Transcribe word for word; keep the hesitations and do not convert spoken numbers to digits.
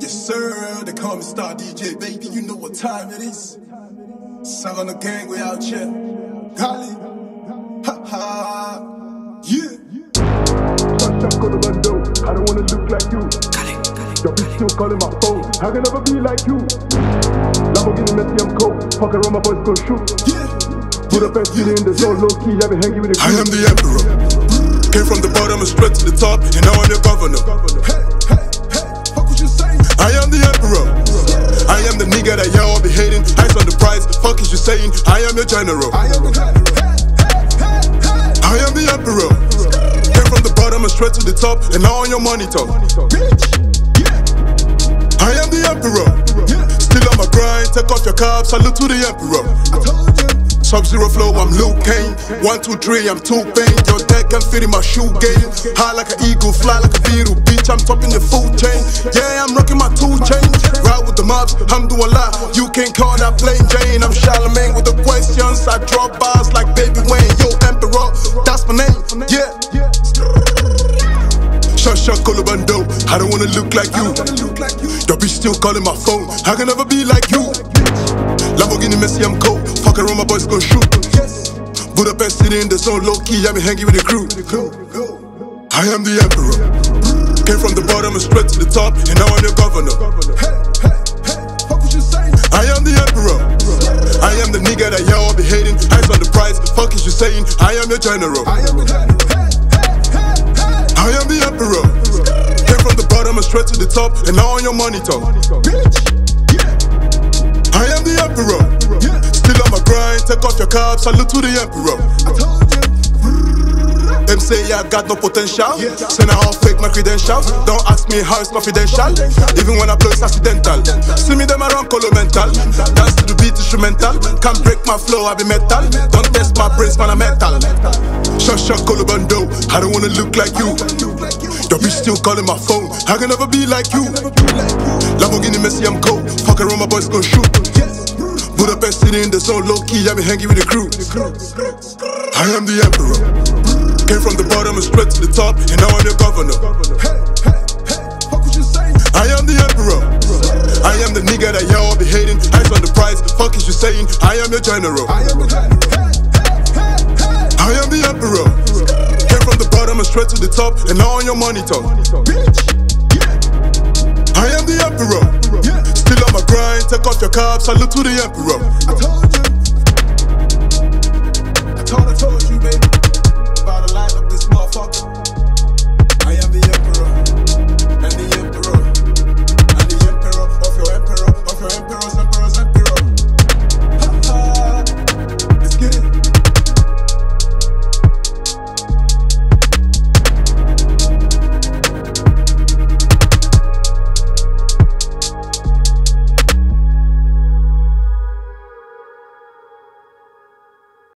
Yes sir, they call me Star D J, baby, you know what time it is. Sang on the gang, we out here. Gali, ha ha, yeah. Sunshine kulubando, I don't wanna look like you. Your bitch still calling my phone, I can never be like you. Lamborghini Messi, I'm cold, fuck around my boys gon' shoot. Yeah. Budapest city in the zone, low key, I be hanging with the crew. I am the emperor, came from the bottom and straight to the top, and now I'm your governor. Hey, hey, hey, fuck what you saying? I am the emperor, I am the nigga that y'all be hating. Eyes on the prize, fuck is you saying? I am your general. I am the general. Hey, hey, hey, hey. I am the emperor, came from the bottom and straight to the top, and now on your monitor. Bitch, yeah. I am the emperor, still on my grind, take off your cap, salute to the emperor. I told you. Subzero flow, I'm Lu-keng. One, two, three, I'm too peng. Your deck can fit in my shoe game. High like an eagle, fly like a beetle. Bitch, I'm topping your food chain. Yeah, I'm rocking my two chain. Ride with the mobs, hamduallah. You can't call that plain Jane. I'm Charlamagne with the questions. I drop bars like Baby Wayne. Yo, emperor, that's my name. Yeah. Shut, shut, kulubando. I don't wanna look like you. Your bitch still calling my phone. I can never be like you. Lamborghini Messi, I'm cold. Fuck around, my boys gon' shoot. Budapest city in the zone, low key, I be hanging with the crew. I am the emperor, came from the bottom and straight to the top, and now I'm your governor. Hey, hey, hey, fuck what you saying? I am the emperor, I am the nigga that y'all be hating. Eyes on the prize, fuck is you saying? I am your general. I am the general. Hey, hey, hey, hey. I am the emperor, came from the bottom and straight to the top, and now on your monitor. Bitch, yeah. I am the emperor, still on my grind, take off your cap, salute to the emperor. I told you. Them say I got no potential, say now I'll fake my credentials. Don't ask me how it's confidential, even when I blow it's accidental. See me them around colo mental, dance to the beat instrumental. Can't break my flow, I be metal. Don't test my brains, man, I'm metal. Shut, shut, kulubando, I don't wanna look like you. Your bitch still calling my phone, I can never be like you. Lamborghini Messi, I'm cold, fuck around, my boys gon' shoot. Budapest city in the zone, low key, I be hanging with the crew. I am the emperor, came from the bottom and straight to the top, and now I'm your governor. Hey, hey, hey, fuck what you saying? I am the emperor, I am the nigga that y'all be hating. Eyes on the prize, fuck is you saying? I am your general. I am the general. Hey, hey, hey, hey. I am the emperor, came from the bottom and straight to the top, and now on your monitor. Bitch, yeah. I am the emperor, still on my grind, take off your cap, salute to the emperor. I told you. I told, I told.